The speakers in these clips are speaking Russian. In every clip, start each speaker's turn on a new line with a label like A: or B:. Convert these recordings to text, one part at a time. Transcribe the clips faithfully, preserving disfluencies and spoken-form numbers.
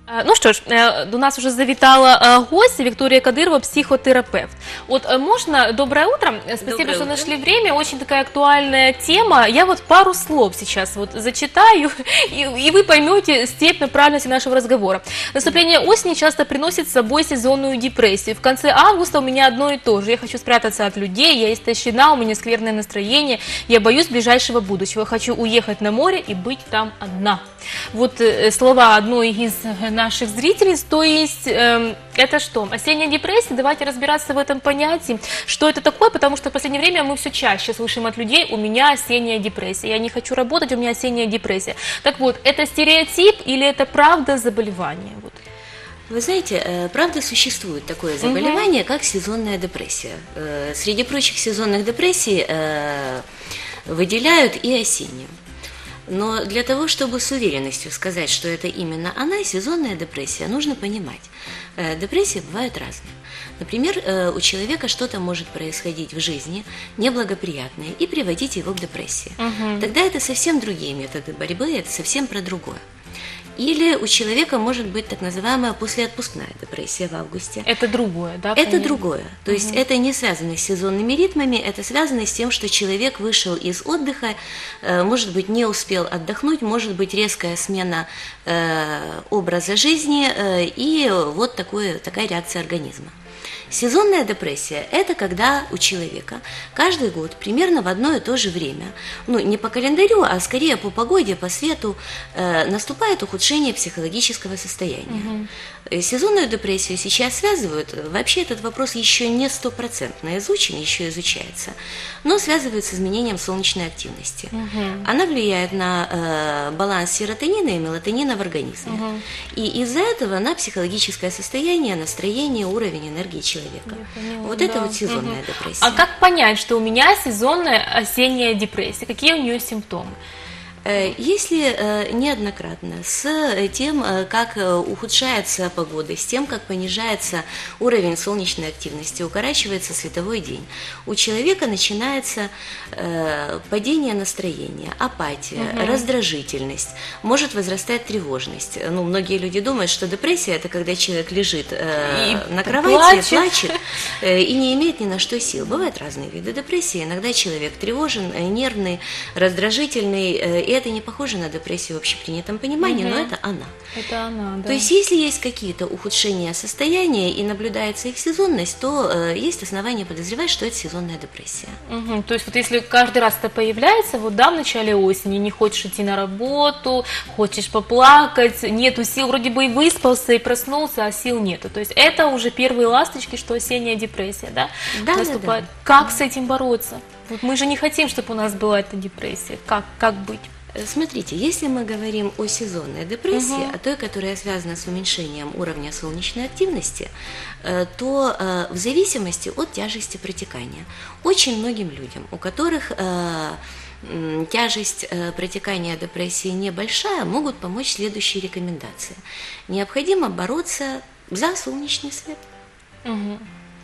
A: Е, Ну що ж, е, до нас вже завітала е, гостья Виктория Кадырова, психотерапевт. Вот э, можно, доброе утро, Э, спасибо,
B: Доброе
A: что
B: утро.
A: нашли время, очень такая актуальная тема. Я вот пару слов сейчас вот зачитаю, и, и вы поймете степень правильности нашего разговора. Наступление осени часто приносит с собой сезонную депрессию. В конце августа у меня одно и то же. Я хочу спрятаться от людей, я истощена, у меня скверное настроение, я боюсь ближайшего будущего, хочу уехать на море и быть там одна. Вот э, слова одной из наших зрителей, то есть э, это что? Осенняя депрессия? Давайте разбираться в этом понятии, что это такое, потому что в последнее время мы все чаще слышим от людей: у меня осенняя депрессия, я не хочу работать, у меня осенняя депрессия. Так вот, это стереотип или это правда заболевание? Вот.
B: Вы знаете, э, правда существует такое заболевание, как сезонная депрессия. Э, Среди прочих сезонных депрессий э, выделяют и осеннюю. Но для того, чтобы с уверенностью сказать, что это именно она, сезонная депрессия, нужно понимать. э, Депрессии бывают разные. Например, э, у человека что-то может происходить в жизни неблагоприятное и приводить его к депрессии.
A: Мгм.
B: Тогда это совсем другие методы борьбы, это совсем про другое. Или у человека может быть так называемая послеотпускная депрессия в августе.
A: Это другое, да?
B: Это
A: понятно?
B: другое. То есть это не связано с сезонными ритмами, это связано с тем, что человек вышел из отдыха, э, может быть, не успел отдохнуть, может быть, резкая смена э, образа жизни э, и вот такое, такая реакция организма. Сезонная депрессия – это когда у человека каждый год примерно в одно и то же время, ну не по календарю, а скорее по погоде, по свету, э, наступает ухудшение психологического состояния. Э, Сезонную депрессию сейчас связывают, э, вообще этот вопрос еще не стопроцентно изучен, еще изучается, но связывают с изменением солнечной активности. Она влияет на э, баланс серотонина и мелатонина в организме. И из-за этого на психологическое состояние, настроение, уровень энергии человека.
A: поняла,
B: Вот
A: да.
B: это вот сезонная
A: Мгм.
B: депрессия.
A: А как понять, что у меня сезонная осенняя депрессия? Какие у нее симптомы?
B: Э, Если э, неоднократно с э, тем, э, как э, ухудшается погода, с тем, как понижается уровень солнечной активности, укорачивается световой день, у человека начинается э, падение настроения, апатия, раздражительность, может возрастать тревожность. Ну, многие люди думают, что депрессия – это когда человек лежит э,
A: И
B: на кровати,
A: плачет.
B: плачет э, и не имеет ни на что сил. Бывают разные виды депрессии. Иногда человек тревожен, э, нервный, раздражительный, э, и это не похоже на депрессию в общепринятом понимании, но это она.
A: Это она, да.
B: То есть, если есть какие-то ухудшения состояния и наблюдается их сезонность, то э, есть основания подозревать, что это сезонная депрессия.
A: Мгм. То есть вот если каждый раз это появляется, вот да, в начале осени, не хочешь идти на работу, хочешь поплакать, нету сил, вроде бы и выспался, и проснулся, а сил нету. То есть это уже первые ласточки, что осенняя депрессия, да,
B: Да, да,
A: наступает.
B: да.
A: Как с этим бороться? Вот мы же не хотим, чтобы у нас была эта депрессия. Как, как быть?
B: Э, Смотрите, если мы говорим о сезонной депрессии, о той, которая связана с уменьшением уровня солнечной активности, э, то э, в зависимости от тяжести протекания очень многим людям, у которых э, м, тяжесть э, протекания депрессии небольшая, могут помочь следующие рекомендации. Необходимо бороться за солнечный свет.
A: Мгм.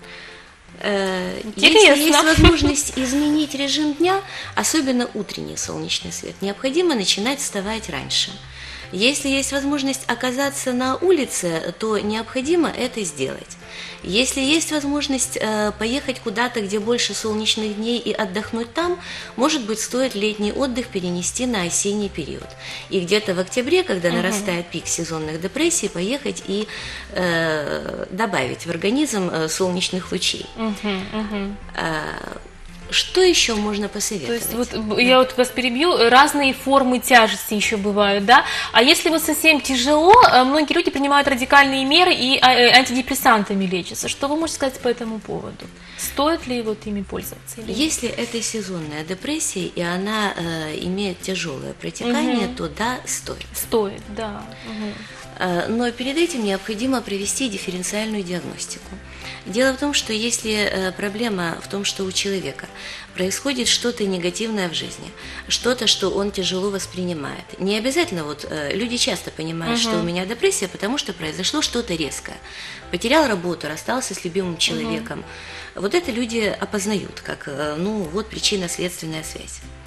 B: Э,
A: Интересно.
B: Если есть возможность изменить режим дня, особенно утренний солнечный свет, необходимо начинать вставать раньше. Если есть возможность оказаться на улице, то необходимо это сделать. Если есть возможность э, поехать куда-то, где больше солнечных дней и отдохнуть там, может быть, стоит летний отдых перенести на осенний период. И где-то в октябре, когда нарастает пик сезонных депрессий, поехать и э, добавить в организм э, солнечных лучей.
A: Мгм, мгм.
B: Э, Что еще можно
A: То
B: посоветовать?
A: есть вот б- я вот вас перебью, разные формы тяжести еще бывают, да? А если вот совсем тяжело, э, многие люди принимают радикальные меры и а, э, антидепрессантами лечатся. Что вы можете сказать по этому поводу? Стоит ли вот ими пользоваться? или нет?
B: Если это сезонная депрессия и она э, имеет тяжелое протекание, то да, стоит.
A: Стоит, да. Мгм.
B: Э, Но перед этим необходимо провести дифференциальную диагностику. Дело в том, что если э, проблема в том, что у человека происходит что-то негативное в жизни, что-то, что он тяжело воспринимает, не обязательно, вот э, люди часто понимают, что у меня депрессия, потому что произошло что-то резкое. Потерял работу, расстался с любимым человеком. Вот это люди опознают как, э, ну, вот причинно-следственная связь.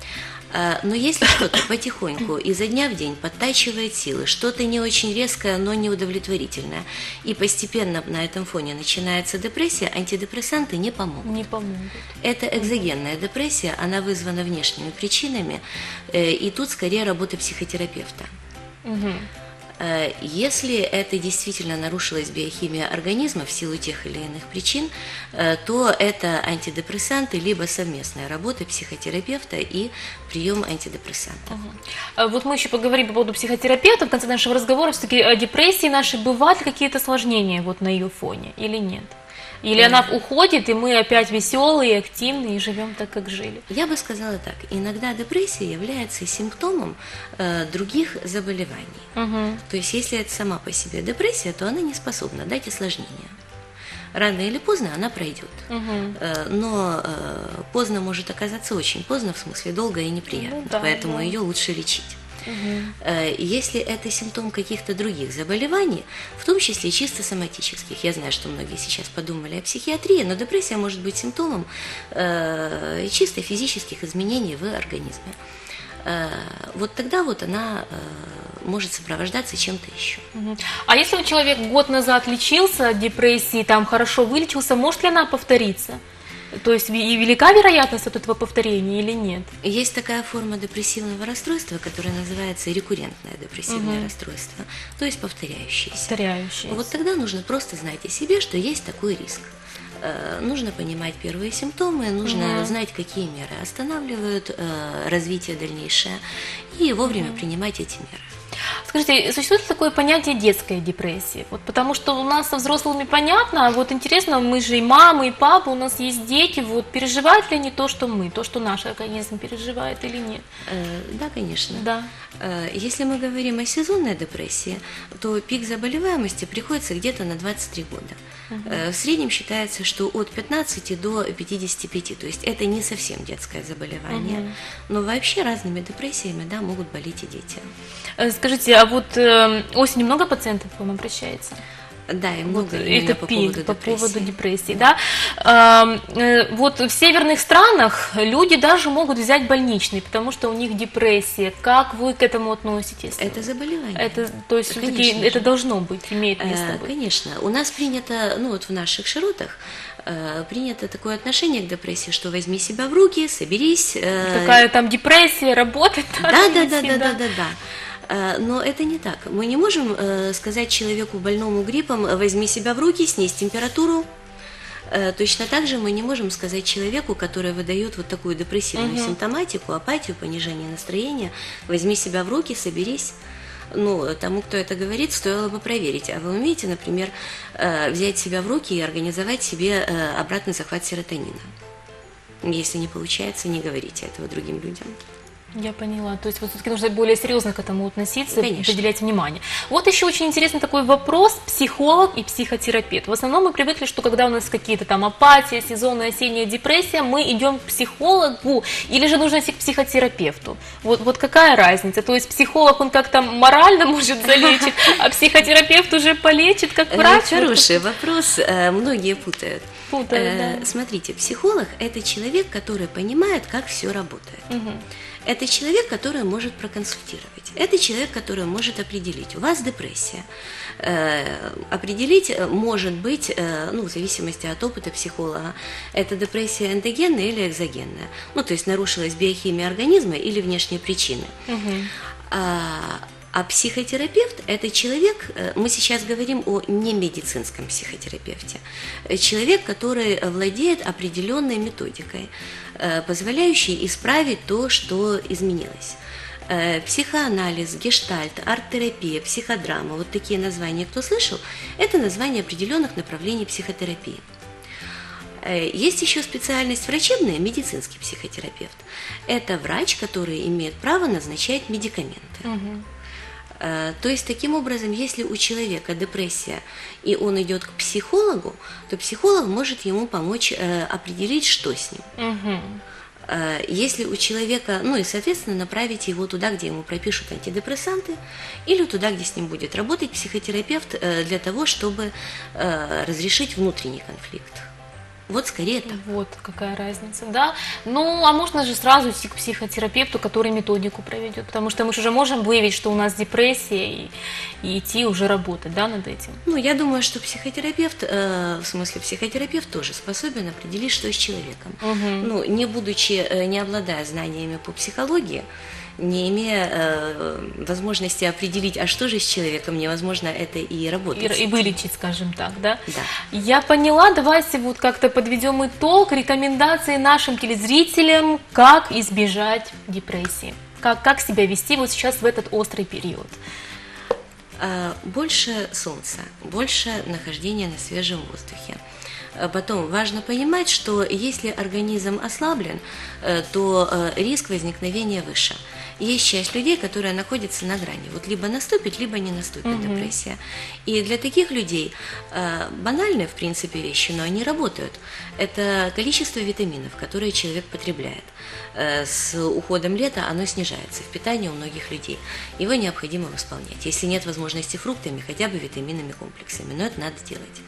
B: А, Но если что-то потихоньку изо дня в день подтачивает силы, что-то не очень резкое, но неудовлетворительное, и постепенно на этом фоне начинается депрессия, антидепрессанты не помогут.
A: Не помогут.
B: Это экзогенная депрессия, она вызвана внешними причинами, э, и тут скорее работа психотерапевта.
A: Мгм.
B: Э, Если это действительно нарушилась биохимия организма в силу тех или иных причин, э, то это антидепрессанты, либо совместная работа психотерапевта и прием антидепрессантов.
A: А Вот мы еще поговорим по поводу психотерапевта в конце нашего разговора. Все-таки о депрессии нашей бывают ли какие-то осложнения вот на ее фоне или нет? Или она уходит, и мы опять веселые, активные и живем так, как жили?
B: Я бы сказала так, иногда депрессия является симптомом э, других заболеваний.
A: Мгм.
B: То есть если это сама по себе депрессия, то она не способна дать осложнения. Рано или поздно она пройдет.
A: Мгм.
B: Э, Но э, поздно может оказаться очень поздно, в смысле долго и неприятно,
A: Ну да,
B: поэтому
A: да.
B: ее лучше лечить.
A: Мгм.
B: Э, Если это симптом каких-то других заболеваний, в том числе чисто соматических, я знаю, что многие сейчас подумали о психиатрии, но депрессия может быть симптомом э, чисто физических изменений в организме. Э, Вот тогда вот она э, может сопровождаться чем-то еще.
A: Мгм. А если вот человек год назад лечился от депрессии, там хорошо вылечился, может ли она повториться? То есть ви- и велика вероятность от этого повторения или нет?
B: Есть такая форма депрессивного расстройства, которая называется рекуррентное депрессивное
A: Мгм.
B: расстройство, то есть повторяющееся.
A: Повторяющиеся.
B: Вот тогда нужно просто знать о себе, что есть такой риск. Э, Нужно понимать первые симптомы, нужно
A: Мгм.
B: знать, какие меры останавливают э, развитие дальнейшее, и вовремя принимать эти меры.
A: Скажите, существует ли такое понятие детской депрессии? Вот потому что у нас со взрослыми понятно, а вот интересно, мы же и мамы, и папы, у нас есть дети, вот переживают ли они то, что мы, то, что наш организм переживает или нет?
B: Э, Да, конечно.
A: Да.
B: Э, Если мы говорим о сезонной депрессии, то пик заболеваемости приходится где-то на двадцать три года. Э, В среднем считается, что от пятнадцати до пятидесяти пяти, то есть это не совсем детское заболевание,
A: Мгм.
B: но вообще разными депрессиями, да, могут болеть и дети.
A: Э, Скажите, а вот э, осенью много пациентов к вам обращается?
B: Да, и много
A: Вот
B: именно
A: это
B: по
A: пик
B: поводу
A: по
B: депрессии.
A: поводу депрессии, да. А, э, Вот в северных странах люди даже могут взять больничный, потому что у них депрессия. Как вы к этому относитесь?
B: Это заболевание.
A: Это, то есть,
B: Да,
A: все-таки
B: конечно
A: это
B: же.
A: должно быть, имеет место
B: Э,
A: быть.
B: Конечно. У нас принято, ну вот в наших широтах, э, принято такое отношение к депрессии, что возьми себя в руки, соберись. э,
A: Какая там депрессия, работает.
B: Да, да, да,
A: всегда.
B: да, да, да, да. Э, Но это не так. Мы не можем э, сказать человеку больному гриппом: возьми себя в руки, снизь температуру. Э, Точно так же мы не можем сказать человеку, который выдает вот такую депрессивную
A: Мгм.
B: симптоматику, апатию, понижение настроения: возьми себя в руки, соберись. Ну, тому, кто это говорит, стоило бы проверить. А вы умеете, например, э, взять себя в руки и организовать себе э, обратный захват серотонина? Если не получается, не говорите этого другим людям.
A: Я поняла. То есть вот все-таки нужно более серьезно к этому относиться,
B: Конечно.
A: уделять внимание. Вот еще очень интересный такой вопрос: психолог и психотерапевт. В основном мы привыкли, что когда у нас какие-то там апатия, сезонная осенняя депрессия, мы идем к психологу, или же нужно идти к психотерапевту. Вот, вот какая разница? То есть психолог, он как-то морально может залечить, а психотерапевт уже полечит как
B: Э,
A: врач?
B: Хороший вопрос, э, многие путают.
A: Путают,
B: Э,
A: да.
B: Смотрите, психолог – это человек, который понимает, как все работает.
A: Мгм.
B: Это человек, который может проконсультировать. Это человек, который может определить: у вас депрессия. Э, Определить э, может быть, э, ну, в зависимости от опыта психолога, это депрессия эндогенная или экзогенная. Ну, то есть нарушилась биохимия организма или внешние причины.
A: Мгм.
B: А, а психотерапевт – это человек, э, мы сейчас говорим о немедицинском психотерапевте, Э, человек, который владеет определенной методикой, э, позволяющей исправить то, что изменилось. Э, Психоанализ, гештальт, арт-терапия, психодрама – вот такие названия, кто слышал, это названия определенных направлений психотерапии. Э, Есть еще специальность врачебная, медицинский психотерапевт. Это врач, который имеет право назначать медикаменты.
A: Мгм.
B: Э, То есть, таким образом, если у человека депрессия, и он идет к психологу, то психолог может ему помочь э, определить, что с ним.
A: Мгм.
B: Э, Если у человека, ну и, соответственно, направить его туда, где ему пропишут антидепрессанты, или туда, где с ним будет работать психотерапевт, э, для того, чтобы э, разрешить внутренний конфликт. Вот скорее так.
A: Вот какая разница, да. Ну, а можно же сразу идти к психотерапевту, который методику проведет, потому что мы же уже можем выявить, что у нас депрессия, и, и идти уже работать, да, над этим.
B: Ну, я думаю, что психотерапевт, э, в смысле психотерапевт тоже способен определить, что с человеком.
A: Угу.
B: Ну, не будучи, э, не обладая знаниями по психологии, не имея э, возможности определить, а что же с человеком, невозможно это и работать.
A: И, и вылечить, скажем так, да?
B: Да.
A: Я поняла, давайте вот как-то подведем итог, рекомендации нашим телезрителям, как избежать депрессии, как, как себя вести вот сейчас в этот острый период.
B: Больше солнца, больше нахождения на свежем воздухе. Потом важно понимать, что если организм ослаблен, то риск возникновения выше. Есть часть людей, которые находятся на грани. Вот либо наступит, либо не наступит угу. депрессия. И для таких людей банальные, в принципе, вещи, но они работают. Это количество витаминов, которые человек потребляет. С уходом лета оно снижается в питании у многих людей. Его необходимо восполнять. Если нет возможности фруктами, хотя бы витаминными комплексами. Но это надо делать.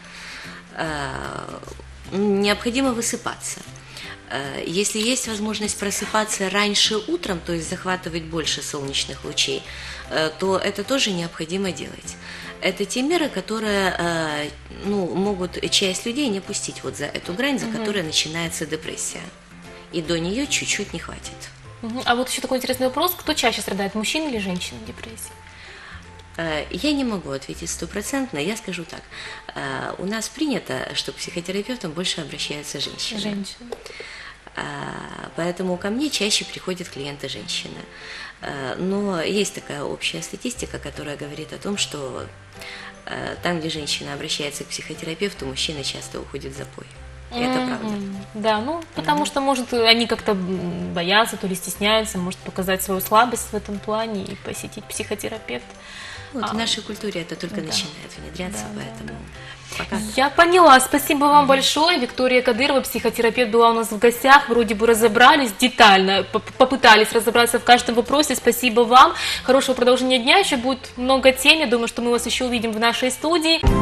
B: Необходимо высыпаться. Если есть возможность просыпаться раньше утром, то есть захватывать больше солнечных лучей, то это тоже необходимо делать. Это те меры, которые ну, могут часть людей не пустить вот за эту грань, за угу. которой начинается депрессия. И до нее чуть-чуть не хватит.
A: Угу. А вот еще такой интересный вопрос. Кто чаще страдает, мужчина или женщина в депрессии?
B: Я не могу ответить стопроцентно, я скажу так. У нас принято, что к психотерапевтам больше обращаются женщины.
A: Женщины.
B: Поэтому ко мне чаще приходят клиенты женщины. Но есть такая общая статистика, которая говорит о том, что там, где женщина обращается к психотерапевту, мужчина часто уходит в запой. И это
A: Mm-hmm.
B: правда.
A: Да, ну, потому mm-hmm. что, может, они как-то боятся, то ли стесняются, может показать свою слабость в этом плане и посетить психотерапевта.
B: Вот,
A: а,
B: в нашей культуре это только
A: да.
B: начинает внедряться,
A: Да,
B: поэтому
A: да.
B: пока.
A: Я поняла, спасибо вам mm-hmm. большое. Виктория Кадырова, психотерапевт, была у нас в гостях. Вроде бы разобрались детально, попытались разобраться в каждом вопросе. Спасибо вам. Хорошего продолжения дня. Еще будет много тем. Я думаю, что мы вас еще увидим в нашей студии.